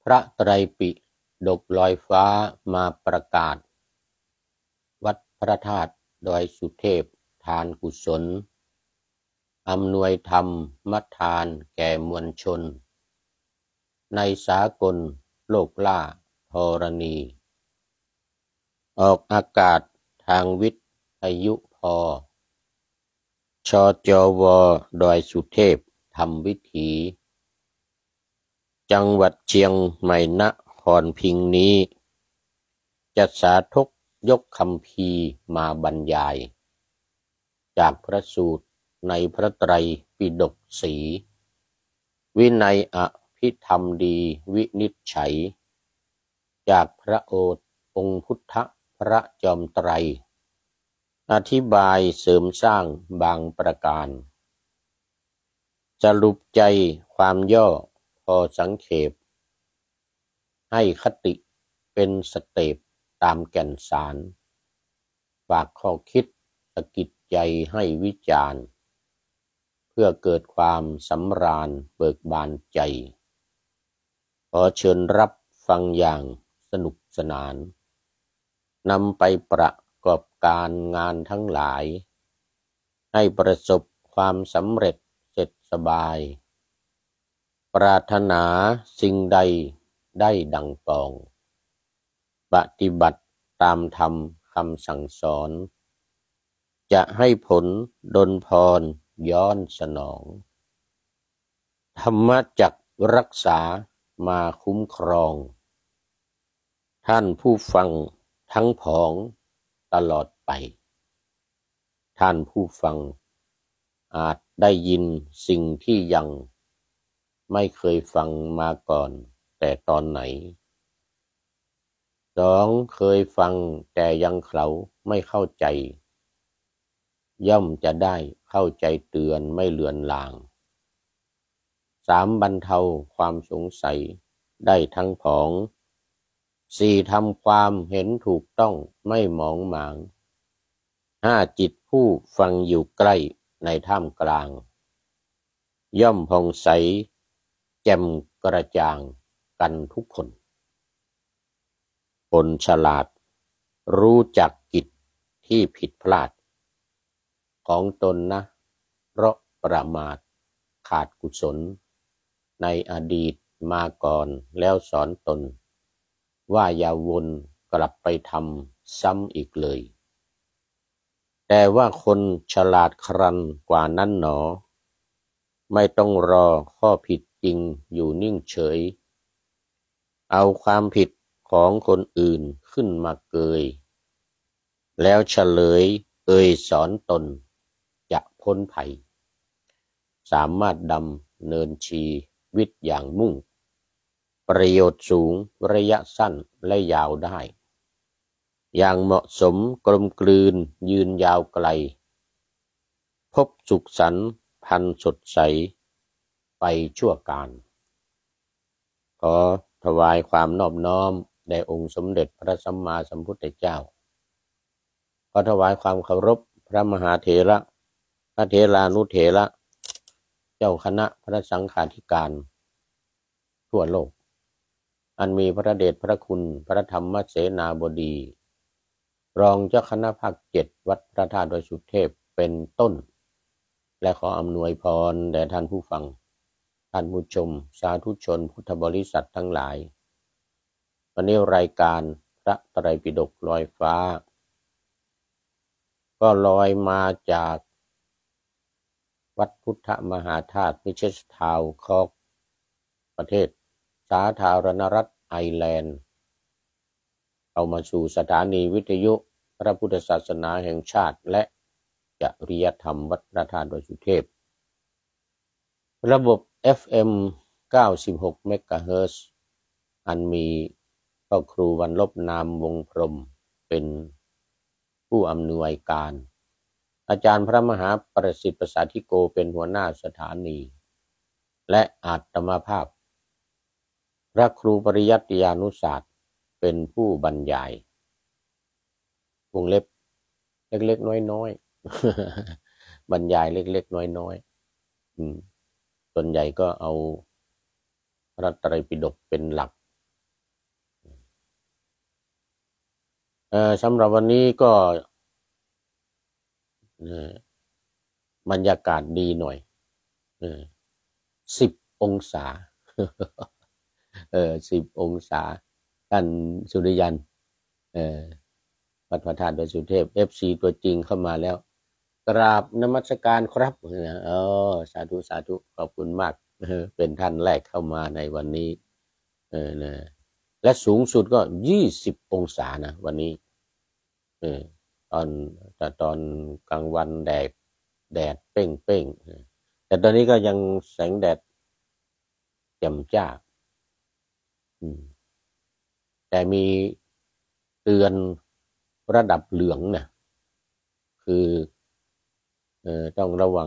พระไตรปิฎกลอยฟ้ามาประกาศวัดพระธาตุดอยสุเทพทานกุศลอำนวยธรรมทานแก่มวลชนในสากลโลกล่าธรณีออกอากาศทางวิทยุพชจว.ดอยสุเทพทำวิถีจังหวัดเชียงใหม่นครพิงค์นี้จะสาธกยกคัมภีร์มาบรรยายจากพระสูตรในพระไตรปิฎกสีวินัยอภิธรรมดีวินิจฉัยจากพระโอษฐ์องค์พุทธพระจอมไตรอธิบายเสริมสร้างบางประการสรุปใจความย่อพอสังเขปให้คติเป็นสเต็ปตามแก่นสารฝากข้อคิดสะกิดใจให้วิจารณ์เพื่อเกิดความสำราญเบิกบานใจขอเชิญรับฟังอย่างสนุกสนานนำไปประกอบการงานทั้งหลายให้ประสบความสำเร็จเสร็จสบายปรารถนาสิ่งใดได้ดังปองปฏิบัติตามธรรมคำสั่งสอนจะให้ผลดลพรย้อนสนองธรรมจักรักษามาคุ้มครองท่านผู้ฟังทั้งผองตลอดไปท่านผู้ฟังอาจได้ยินสิ่งที่ยังไม่เคยฟังมาก่อนแต่ตอนไหนสองเคยฟังแต่ยังเขาไม่เข้าใจย่อมจะได้เข้าใจเตือนไม่เลือนลางสามบรรเทาความสงสัยได้ทั้งผองสี่ทำความเห็นถูกต้องไม่หมองหมางห้าจิตผู้ฟังอยู่ใกล้ในท่ามกลางย่อมผ่องใสแจ่มกระจ่างกันทุกคนคนฉลาดรู้จักกิจที่ผิดพลาดของตนนะเพราะประมาทขาดกุศลในอดีตมาก่อนแล้วสอนตนว่าอย่าวนกลับไปทำซ้ำอีกเลยแต่ว่าคนฉลาดครันกว่านั้นหนอไม่ต้องรอข้อผิดจริงอยู่นิ่งเฉยเอาความผิดของคนอื่นขึ้นมาเกยแล้วเฉลยสอนตนจะพ้นภัยสามารถดำเนินชีวิตอย่างมุ่งประโยชน์สูงระยะสั้นและยาวได้อย่างเหมาะสมกลมกลืนยืนยาวไกลพบสุขสันต์พันสดใสไปชั่วการขอถวายความนอบน้อมแด่องค์สมเด็จพระสัมมาสัมพุทธเจ้าขอถวายความเคารพพระมหาเถระพระเถรานุเถระเจ้าคณะพระสังฆาธิการทั่วโลกอันมีพระเดชพระคุณพระธรรมเสนาบดีรองเจ้าคณะภาค7วัดพระธาตุดอยสุเทพเป็นต้นและขออำนวยพรแด่ท่านผู้ฟังท่านผู้ชมสาธุชนพุทธบริษัททั้งหลายวันนี้รายการพระไตรปิฎกลอยฟ้าก็ลอยมาจากวัดพุทธมหาธาตุมิเชสทาวน์คอกประเทศสาธารณรัฐไอร์แลนด์เข้ามาสู่สถานีวิทยุพระพุทธศาสนาแห่งชาติและจริยธรรมวัดพระธาตุดอยสุเทพระบบ FM 96 เมกะเฮิรตซ์อันมีพ่อครูวันลบนามวงพรหมเป็นผู้อำนวยการอาจารย์พระมหาประสิทธิ์ประสาธิโกเป็นหัวหน้าสถานีและอาตมาภาพพระครูปริยัติยานุศาสตร์เป็นผู้บรรยายวงเล็บเล็กๆน้อยๆ บรรยายเล็กๆน้อยๆส่วนใหญ่ก็เอาพระไตรปิฎกเป็นหลักสำหรับวันนี้ก็บรรยากาศดีหน่อย10 องศา10 องศาท่านสุริยันวัดพระธาตุดอยสุเทพ FC ตัวจริงเข้ามาแล้วกราบนมัสการครับสาธุสาธุขอบคุณมากเป็นท่านแรกเข้ามาในวันนี้นะและสูงสุดก็20 องศานะวันนี้ตอนกลางวันแดดเป้งแต่ตอนนี้ก็ยังแสงแดดแจ่มจ้าแต่มีเตือนระดับเหลืองนะคือต้องระวัง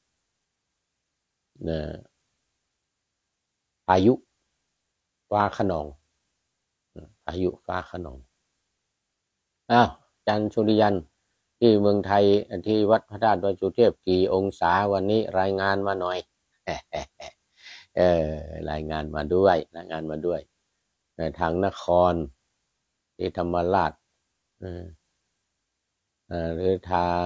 พายุฟ้าคะนองพายุฟ้าคะนองอาจารย์สุริยันที่เมืองไทยที่วัดพระธาตุดอยสุเทพกี่องศาวันนี้รายงานมาหน่อยรายงานมาด้วยทางนครที่ธรรมราชหรือทาง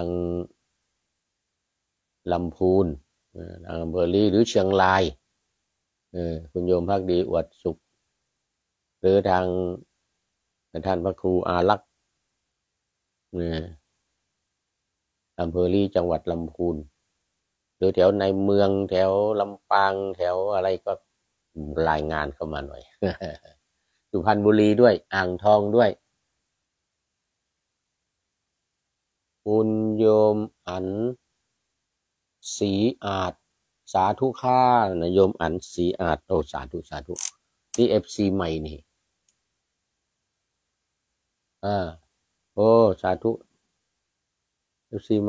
ลำพูนทางอำเภอลีหรือเชียงรายคุณโยมภักดีอวดสุขหรือทางท่านพระครูอารักษ์อำเภอลีจังหวัดลำพูนหรือแถวในเมืองแถวลำปางแถวอะไรก็รายงานเข้ามาหน่อย สุพรรณบุรีด้วยอ่างทองด้วยคุณโยมอันศรีอาจสาธุค่านะโยมอันศรีอาจสาธุที่ FC ใหม่นี่สาธุ FC ใหม่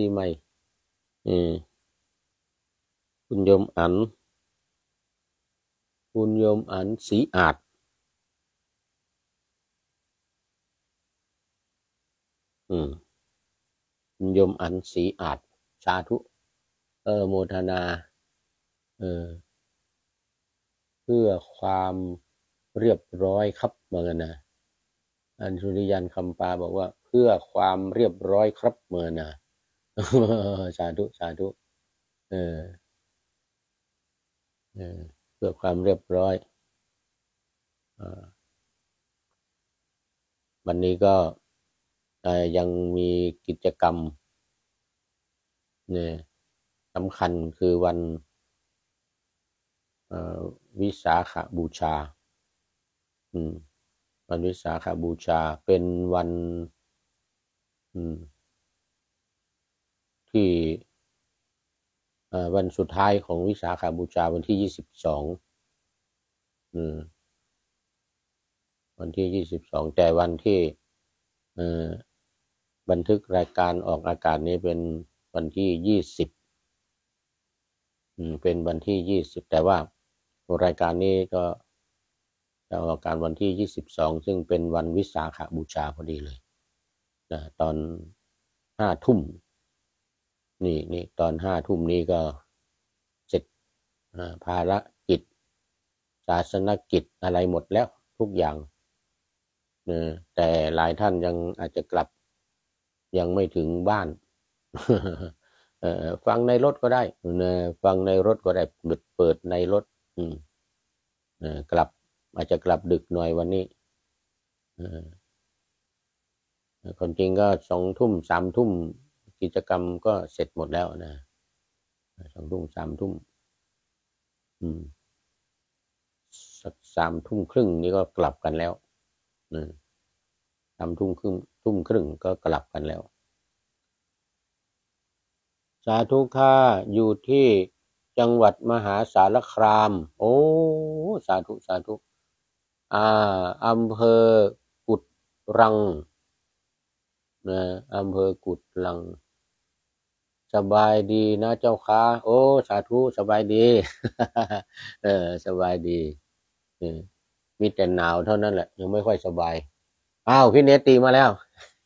คุณโยมอันศรีอาจคุณโยมอันศรีอาจสาธุโมทนาเพื่อความเรียบร้อยครับเหมือนกันนะอันสุริยันคำปาบอกว่าเพื่อความเรียบร้อยครับเหมือนนะสาธุเพื่อความเรียบร้อยวันนี้ก็ยังมีกิจกรรมสำคัญคือวันวิสาขบูชาวันวิสาขบูชาเป็นวันที่วันสุดท้ายของวิสาขบูชาวันที่22วันที่22แต่วันที่บันทึกรายการออกอากาศนี้เป็นวันที่20เป็นวันที่20แต่ว่ารายการนี้ก็จะออกอากาศวันที่22ซึ่งเป็นวันวิสาขบูชาพอดีเลยนะตอน5 ทุ่มนี่ตอน5 ทุ่มนี้ก็เสร็จภารกิจศาสนกิจอะไรหมดแล้วทุกอย่างแต่หลายท่านยังอาจจะกลับยังไม่ถึงบ้านฟังในรถก็ได้ฟังในรถก็ได้เปิดในรถกลับอาจจะกลับดึกหน่อยวันนี้คนจริงก็2 ทุ่ม3 ทุ่มกิจกรรมก็เสร็จหมดแล้วนะ2 ทุ่ม3 ทุ่มสัก3 ทุ่มครึ่งนี่ก็กลับกันแล้ว3 ทุ่มครึ่งก็กลับกันแล้วสาธุค่าอยู่ที่จังหวัดมหาสารคามสาธุอำเภอกุดรังอำเภอกุดรังสบายดีนะเจ้าค่ะสาธุสบายดีสบายดีมีแต่หนาวเท่านั้นแหละยังไม่ค่อยสบายพี่เนติมาแล้ว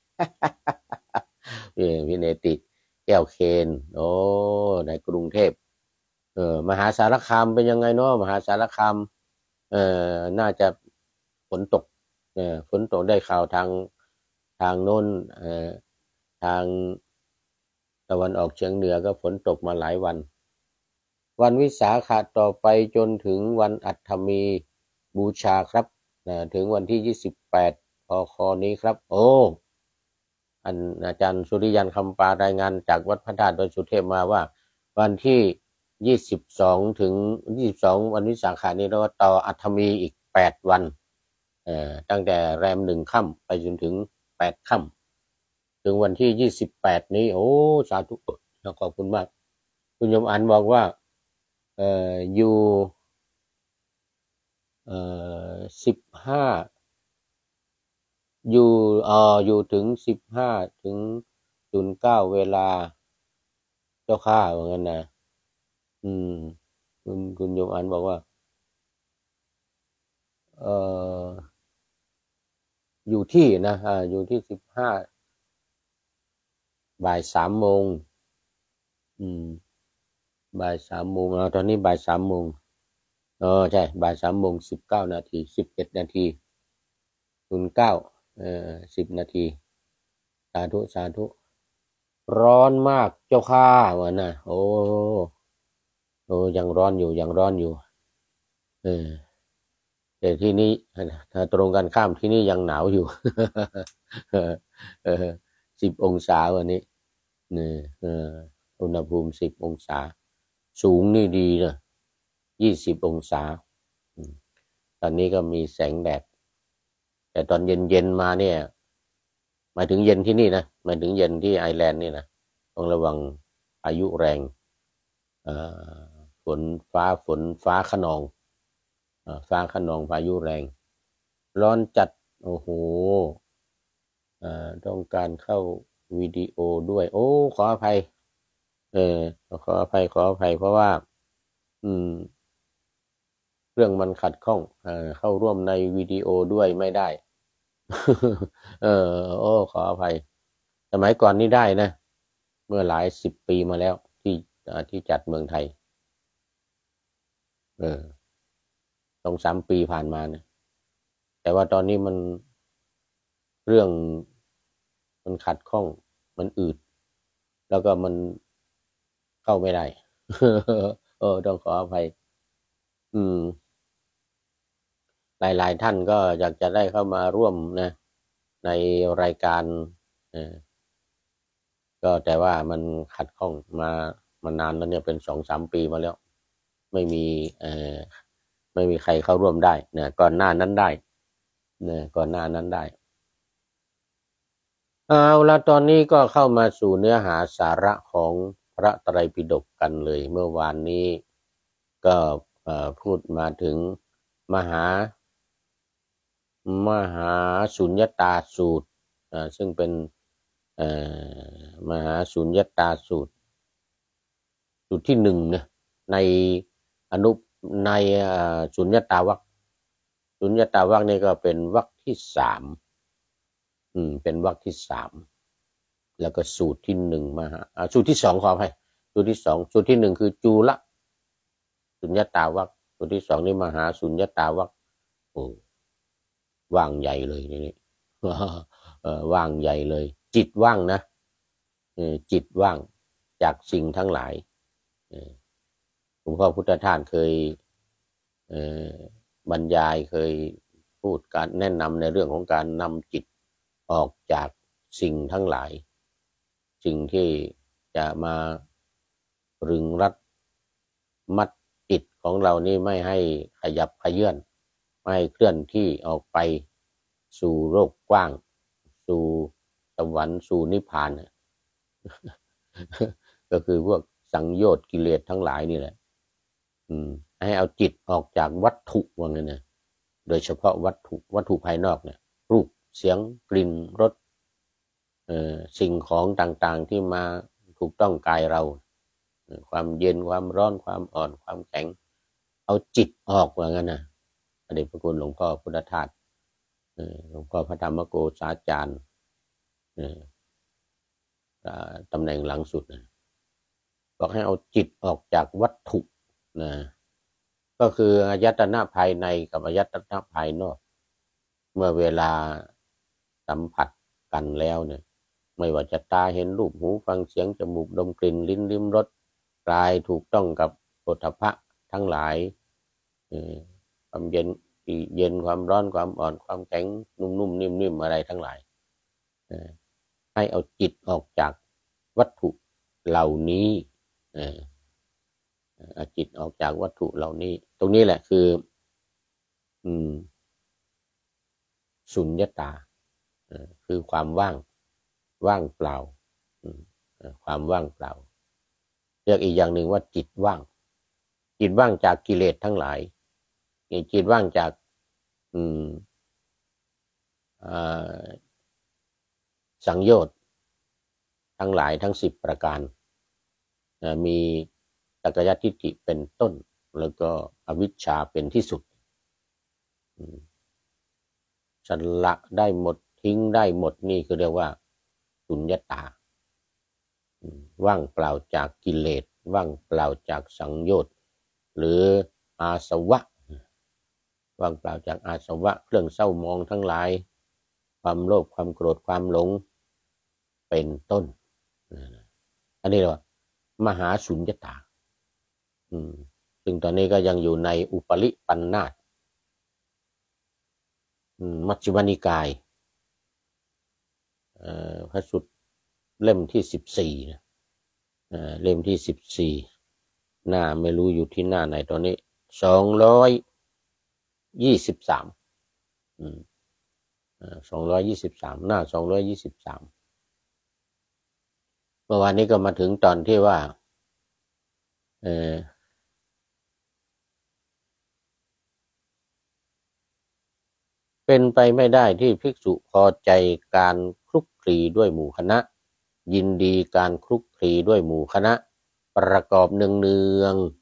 พี่เนติแก้วเคนในกรุงเทพมหาสารคามเป็นยังไงเนาะมหาสารคามน่าจะฝนตกได้ข่าวทางทางโน้นทางตะวันออกเฉียงเหนือก็ฝนตกมาหลายวันวันวิสาขะต่อไปจนถึงวันอัฐมีบูชาครับถึงวันที่28พคนี้ครับโอ้อาจารย์สุริยันคำปารายงานจากวัดพระธาตุดอยสุเทพมาว่าวันที่22ถึง22วันวิสาขะนี้เราก็ต่ออัฐมีอีก8วันตั้งแต่แรม1ค่ำไปจนถึง8ค่ำถึงวันที่28นี้โอ้สาธุขอบคุณมากคุณยมอันบอกว่าอยู่15อยู่ถึง15ถึง09เวลาเจ้าข้าเหมือนกันนะคุณโยมอันบอกว่าอยู่ที่นะอยู่ที่15บ่าย3โมงบ่าย3โมงตอนนี้บ่าย3โมงใช่บ่าย3โมง19นาที11นาที0910นาทีสาธุสาธุร้อนมากเจ้าข้าวะนะโอ้ยังร้อนอยู่ยังร้อนอยู่แต่ที่นี้ถ้าตรงกันข้ามที่นี่ยังหนาวอยู่10องศาวันนี้นี่อุณหภูมิ10องศาสูงนี่ดีนะ20องศาตอนนี้ก็มีแสงแดดแต่ตอนเย็นมาเนี่ยหมายถึงเย็นที่นี่นะหมายถึงเย็นที่ไอร์แลนด์นี่นะต้องระวังพายุแรงฝนฟ้าคะนองฟ้าคะนองพายุแรงร้อนจัดโอ้โหต้องการเข้าวิดีโอด้วยโอ้ขออภัยขออภัยเพราะว่าเรื่องมันขัดข้องเข้าร่วมในวิดีโอด้วยไม่ได้ขออภัยสมัยก่อนนี่ได้นะเมื่อหลาย10ปีมาแล้วที่จัดเมืองไทย2-3ปีผ่านมานะแต่ว่าตอนนี้มันเรื่องมันขัดข้องมันอืดแล้วก็มันเข้าไม่ได้ต้องขออภัยหลายท่านก็อยากจะได้เข้ามาร่วมนะในรายการก็แต่ว่ามันขัดข้องมานานแล้วเนี่ยเป็น2-3ปีมาแล้วไม่มีใครเข้าร่วมได้นะก่อนหน้านั้นได้นะก่อนหน้านั้นได้เอาละตอนนี้ก็เข้ามาสู่เนื้อหาสาระของพระไตรปิฎกกันเลยเมื่อวานนี้ก็พูดมาถึงมหาสุญญตาสูตรซึ่งเป็นมหาสุญญตาสูตรที่1นะในในสุญญตาวรรคสุญญตาวรรคนี่ก็เป็นวรรคที่3เป็นวรรคที่3แล้วก็สูตรที่1สูตรที่2ขออภัยสูตรที่2สูตรที่1คือจุลสุญญตาวรรคสูตรที่2นี่มหาสุญญตาวรรคโอ้ว่างใหญ่เลยนี่ว่างใหญ่เลยจิตว่างนะจิตว่างจากสิ่งทั้งหลายหลวงพ่อพุทธทาสเคยบรรยายเคยพูดการแนะนำในเรื่องของการนำจิตออกจากสิ่งทั้งหลายสิ่งที่จะมารึงรัดมัดจิตของเรานี่ไม่ให้ขยับเขยื้อนไม่ให้เคลื่อนที่ออกไปสู่โลกกว้างสู่สวรรค์สู่นิพพานก็คือพวกสังโยชน์กิเลสทั้งหลายนี่แหละให้เอาจิตออกจากวัตถุว่างั้นนะโดยเฉพาะวัตถุภายนอกเนี่ยรูปเสียงกลิ่นรสสิ่งของต่างๆที่มาถูกต้องกายเราความเย็นความร้อนความอ่อนความแข็งเอาจิตออกว่างั้นนะอเดชพระคุณหลวงพ่อพุทธทาสหลวงพ่อพระธรรมโกษาจารย์ตำแหน่งหลังสุดนะบอกให้เอาจิตออกจากวัตถุนะก็คืออายตนะภายในกับอายตนะภายนอกเมื่อเวลาสัมผัสกันแล้วเนี่ยไม่ว่าจะตาเห็นรูปหูฟังเสียงจมูกดมกลิ่นลิ้นลิ้มรสกายถูกต้องกับโผฏฐัพพะทั้งหลายความเย็นความร้อนความอ่อนความแข็งนุ่มๆนิ่มๆอะไรทั้งหลายให้เอาจิตออกจากวัตถุเหล่านี้เอาจิตออกจากวัตถุเหล่านี้ตรงนี้แหละคือสุญญตาคือความว่างเปล่าความว่างเปล่าเรียกอีกอย่างหนึ่งว่าจิตว่างจากกิเลสทั้งหลายจิตว่างจากสังโยชน์ทั้งหลายทั้ง10ประการมีสักกายทิฏฐิเป็นต้นแล้วก็อวิชชาเป็นที่สุดสละได้หมดทิ้งได้หมดนี่คือเรียกว่าสุญญตาว่างเปล่าจากกิเลสว่างเปล่าจากสังโยชน์หรืออาสวะว่างเปล่าจากอาสวะเครื่องเศร้ามองทั้งหลายความโลภความโกรธความหลงเป็นต้นอันนี้เรียกว่ามหาสุญญตาซึ่งตอนนี้ก็ยังอยู่ในอุปริปันธาสมัชฌิมานิกายพระสูตรเล่มที่14นะเล่มที่14หน้าไม่รู้อยู่ที่หน้าไหนตอนนี้223223หน้า223เมื่อวานนี้ก็มาถึงตอนที่ว่าเป็นไปไม่ได้ที่ภิกษุพอใจการคลุกคลีด้วยหมู่คณะยินดีการคลุกคลีด้วยหมู่คณะประกอบเนือง